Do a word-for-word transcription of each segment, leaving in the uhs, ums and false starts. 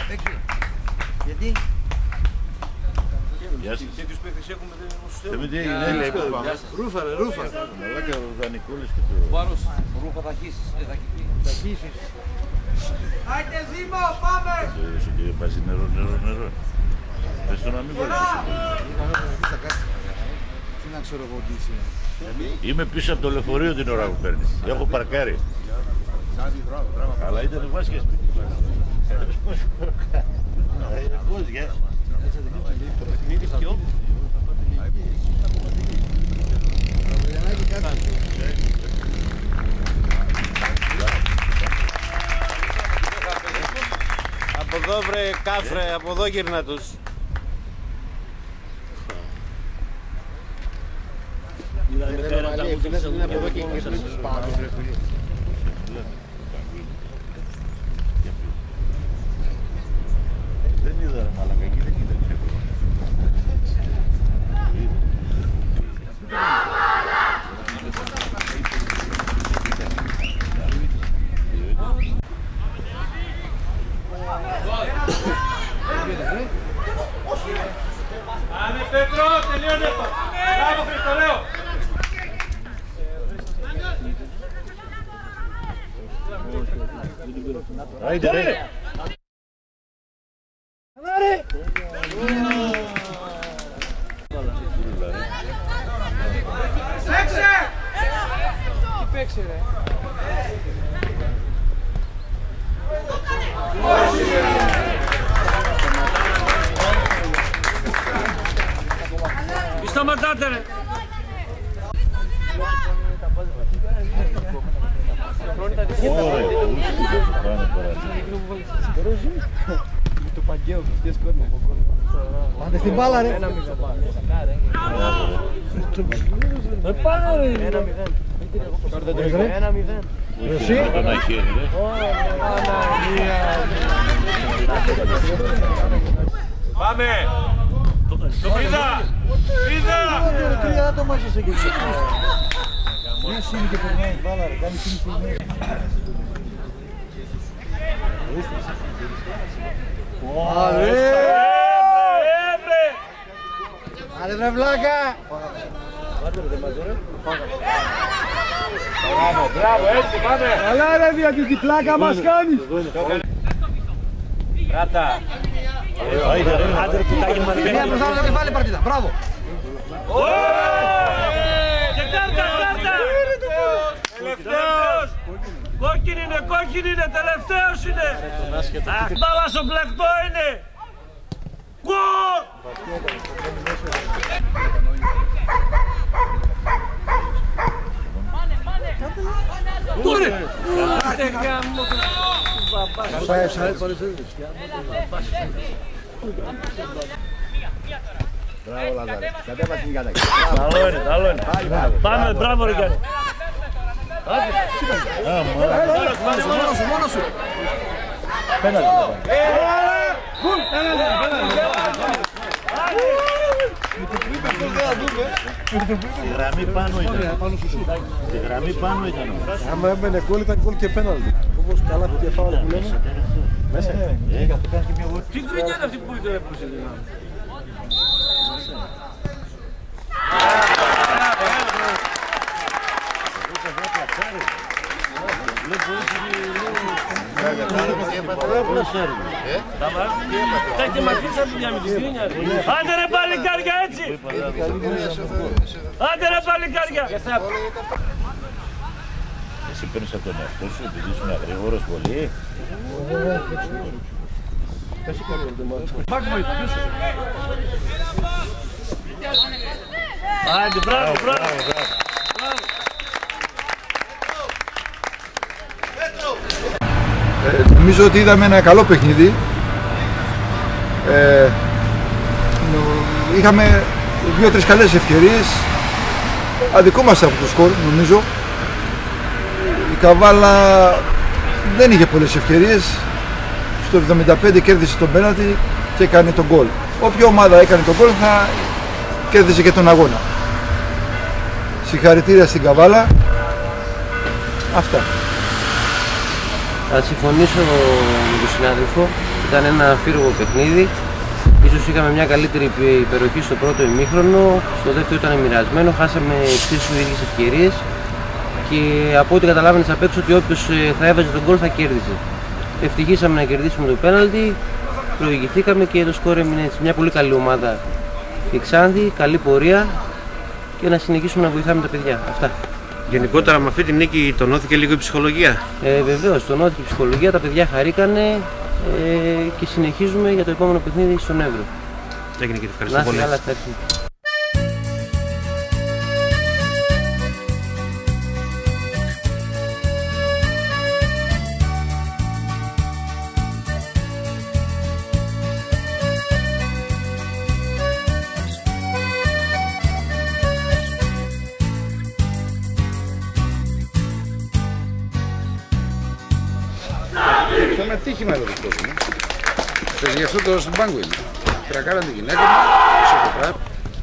Γιατί? Τέτοιους παίκτες έχουμε, δεν μας τους θέλουν. Τι έγινε, λέει, Ρούφα ρε, ρούφα. Μαλάκα ο Δανικούλης και το... Βάρος, ρούφα θα χύσεις. Θα χύσεις. Άιτε Ζήμο, πάμε! Σου και πάζει νερό, νερό, νερό. Πες το να μην βοηθήσει. Τι να ξέρω εγώ τι είσαι. Είμαι πίσω από το λεωφορείο την ώρα που παίρνεις. Έχω παρκάρει. Αλλά ήταν βάσκες σπίτι. Πώς για... Το παιχνίδι ποιο? Από εδώ βρε κάφρε, από εδώ γύρνα τους. Από εδώ και γύρνα τους πάνω. Δεν είδα ρε μαλάκα, εκεί δεν κοίταξε. Πάμε Πέτρο, τελείωνε το. Μπράβο Χριστολέο. Άιντε ρε. Παίξε! Τι παίξε ρε. Μη σταματάτε ρε. Το παγκαίο, τι σκόρνει από κόρνο. Πάτε στην μπάλα ρε. Ένα μηδέν. Ε, πάνω ρε. Ένα μηδέν. Ένα μηδέν. Εσύ. Τον Αχέρι ρε. Πάμε. Το είδα. Είδα. Τρία άτομα είσαι εκεί. Μια σύμμη και περνάει η μπάλα ρε. Κάνει σύμμη σύμμη. Άρε! Άρε βρε βλάκα! Μπράβο, έτσι πάμε. Καλά ρε δια τι πλάκα μας κάνεις! Ράτα. Άντε ρε κουτάκι μου ανεβαίνει. Μια μπροστά το κεφάλι παρτίδα, μπράβο! Και κάρτα, κάρτα. Τελευταίος. Κόκκινη είναι, κόκκινη είναι, τελευταίος είναι. Αχ, μπάλα στο πλεκτό είναι. Γκολ! Τούρε! Άντε γάμο το μπαμπάς. Πάει σάι παρουσίδης. Μπράβο Λαζάρη, κατέβασε την κατάκη. Καλό είναι, καλό είναι. Πάμε, μπράβο ρε Γιάννη. Μόνος σου, μόνος σου. Πέναλτι. Στη γραμμή πάνω ήταν. Στη γραμμή πάνω ήταν. Άμα έμπαινε γκολ ήταν γκολ και πέναλτι. Όπως καλά που φάουλ που λένε. Μέσα. Τι γκρινιά είναι αυτή που ήταν έπρεπε. Θα και μαθείς από δουλειά με τη σκρίνια. Άντε ρε παλικάρια έτσι. Άντε ρε παλικάρια. Εσύ παίρνεις από τον εαυτό σου επειδή ήσουν αγρήγορος πολύ. Άντε μπράβο, μπράβο. Ε, νομίζω ότι είδαμε ένα καλό παιχνίδι. Ε, είχαμε δύο-τρεις καλές ευκαιρίες. Αδικόμαστε από το σκορ, νομίζω. Η Καβάλα δεν είχε πολλές ευκαιρίες. Στο εβδομήντα πέντε κέρδισε τον πέναλτι και έκανε τον γκολ. Όποια ομάδα έκανε τον γκολ θα κέρδισε και τον αγώνα. Συγχαρητήρια στην Καβάλα. Αυτά. Θα συμφωνήσω με τον συνάδελφο. Ήταν ένα φύργο παιχνίδι. Ίσως είχαμε μια καλύτερη υπεροχή στο πρώτο ημίχρονο. Στο δεύτερο ήταν μοιρασμένο. Χάσαμε εξίσου ίδιες ευκαιρίες. Και από ό,τι καταλάβαινες απ' έξω ότι όποιος θα έβαζε τον γκολ θα κέρδιζε. Ευτυχήσαμε να κερδίσουμε το πέναλτι. Προηγηθήκαμε και το σκορ έμεινε έτσι. Μια πολύ καλή ομάδα η Ξάνθη, καλή πορεία και να συνεχίσουμε να βοηθάμε τα παιδιά. Αυτά. Γενικότερα με αυτή τη νίκη τονώθηκε λίγο η ψυχολογία. Ε, βεβαίως, τονώθηκε η ψυχολογία, τα παιδιά χαρήκανε ε, και συνεχίζουμε για το επόμενο παιχνίδι στον Εύρο. Έγινε και ευχαριστώ πολύ. Αυτό είναι ατύχημα εδώ το κόσμο. Γι' αυτό το στον πάγκο είναι. Τρακάραν τη γυναίκα μου, σε το πράγμα.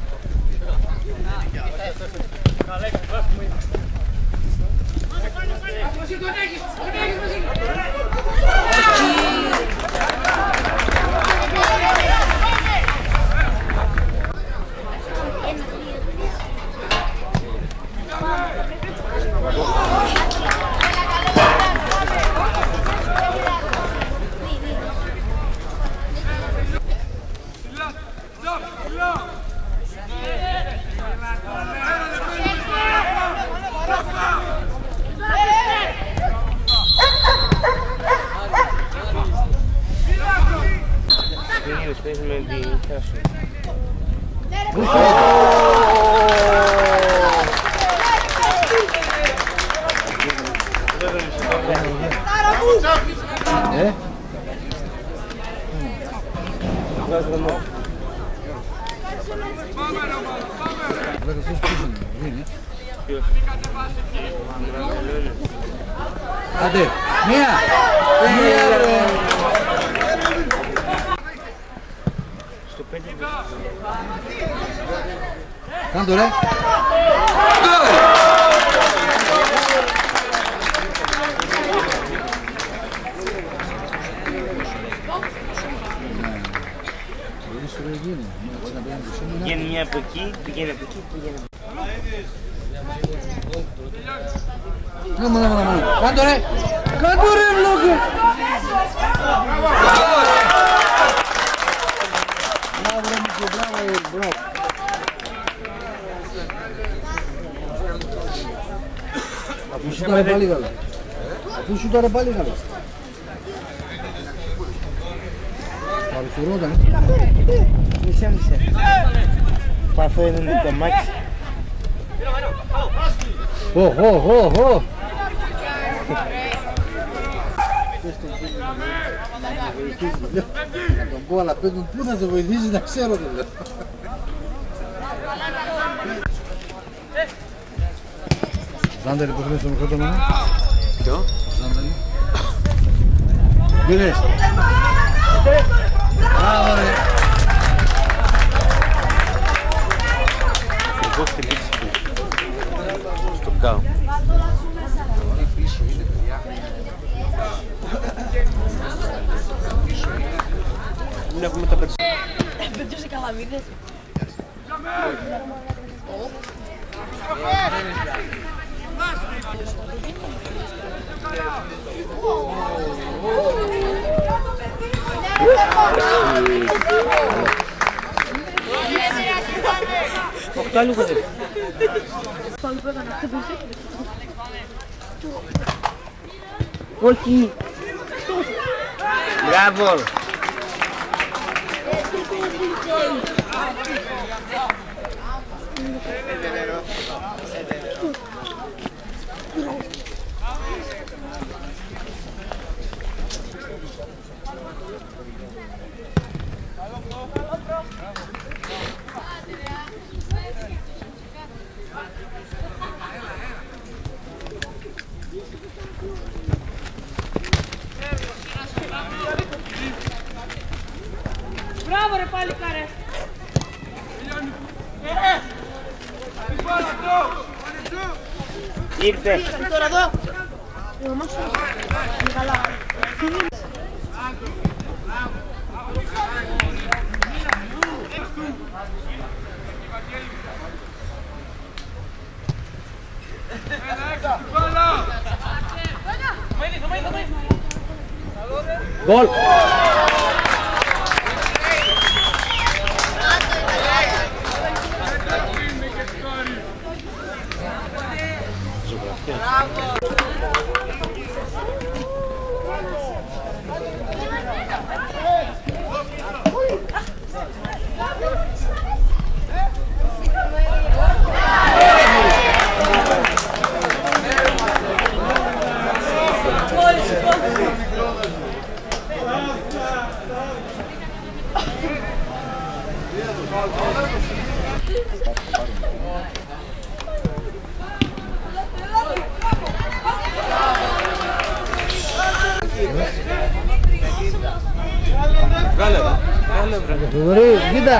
Ε? Άντε, μία! Μία ρε! Κάντο ρε! Πηγαίνει μια από εκεί, πηγαίνει από εκεί, πηγαίνει από εκεί. Να μου, να μου, να μου. Κάντο ρε! Κάντο ρε βλόκο! Μπράβο ρε Μίκο, μπράβο, μπράβο. Αφού σου τώρα πάλι καλά. Αφού σου τώρα πάλι καλά. Παρουσιορόταν. Μισέ, μισέ. Αυτό είναι το μάξι. Ω, ω, ω, ω. Να τον πω, αλλά πέτουν πού θα σε βοηθήσει να ξέρω το λέω. Ζάντερη, πώς λες το μικρό το μένα? Ποιο? Ζάντερη. Τι λες? Μπράβο ρε. Ακριβώς τη λήξη του. Στο πικάω. Δεν έχουμε τα περισσότερα. Πετούσε καλαμίδες. Οκτώ άλλο κοντέ. Όχι. Μπράβο. Μπράβο ρε πάλι καρέ. Ήρθε. Τώρα εδώ. Η μαμά σου είναι καλά. Γκολ! Κοίτα!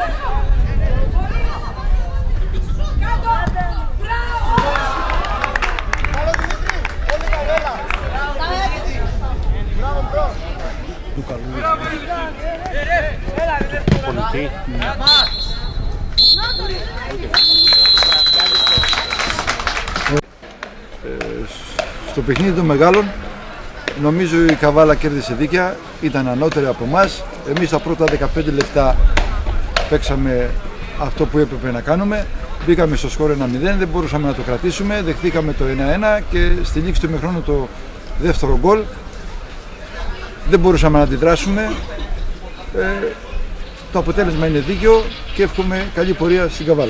Στο παιχνίδι των μεγάλων νομίζω η Καβάλα κέρδισε δίκαια, ήταν ανώτερη από εμάς. Εμείς τα πρώτα δεκαπέντε λεπτά παίξαμε αυτό που έπρεπε να κάνουμε. Μπήκαμε στο σκορ ένα μηδέν, δεν μπορούσαμε να το κρατήσουμε, δεχτήκαμε το ένα ένα και στη λήξη του ημιχρόνου το δεύτερο γκολ. Δεν μπορούσαμε να αντιδράσουμε. Ε, το αποτέλεσμα είναι δίκαιο και εύχομαι καλή πορεία στην Καβάλα.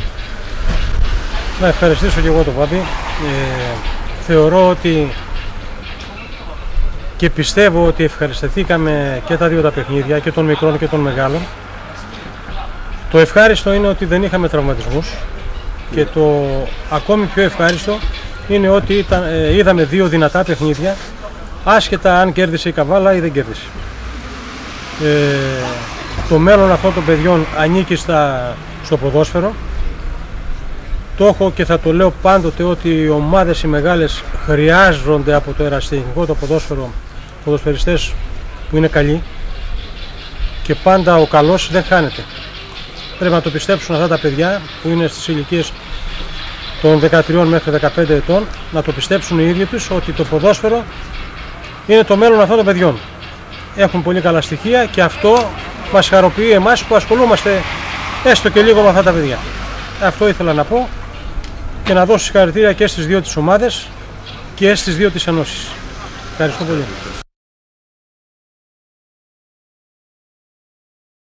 Να ευχαριστήσω και εγώ τον Πάπη. Ε, θεωρώ ότι και πιστεύω ότι ευχαριστηθήκαμε και τα δύο τα παιχνίδια, και των μικρών και των μεγάλων. Το ευχάριστο είναι ότι δεν είχαμε τραυματισμούς και το ακόμη πιο ευχάριστο είναι ότι ήταν, ε, είδαμε δύο δυνατά παιχνίδια, άσχετα αν κέρδισε η Καβάλα ή δεν κέρδισε. Ε, το μέλλον αυτών των παιδιών ανήκει στα, στο ποδόσφαιρο. Το έχω και θα το λέω πάντοτε ότι οι ομάδες οι μεγάλες χρειάζονται από το ερασιτεχνικό το ποδόσφαιρο ποδοσφαιριστές που είναι καλοί και πάντα ο καλός δεν χάνεται. Πρέπει να το πιστέψουν αυτά τα παιδιά που είναι στις ηλικίες των δεκατρία μέχρι δεκαπέντε ετών, να το πιστέψουν οι ίδιοι τους ότι το ποδόσφαιρο είναι το μέλλον αυτών των παιδιών. Έχουν πολύ καλά στοιχεία και αυτό μας χαροποιεί εμάς που ασχολούμαστε έστω και λίγο με αυτά τα παιδιά. Αυτό ήθελα να πω και να δώσω συγχαρητήρια και στις δύο τις ομάδες και στις δύο τις ενώσεις. Ευχαριστώ πολύ.